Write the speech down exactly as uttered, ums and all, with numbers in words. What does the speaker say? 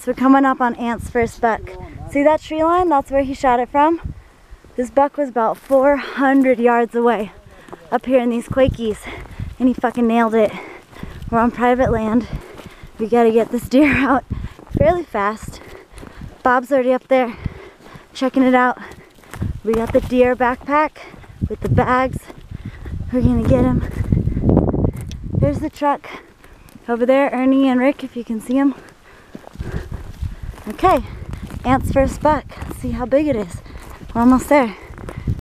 So we're coming up on Ant's first buck. See that tree line? That's where he shot it from. This buck was about four hundred yards away up here in these Quakies, and he fucking nailed it. We're on private land. We gotta get this deer out fairly fast. Bob's already up there checking it out. We got the deer backpack with the bags. We're gonna get him. There's the truck. Over there, Ernie and Rick, if you can see them. Okay, Ant's first buck. Let's see how big it is. We're almost there.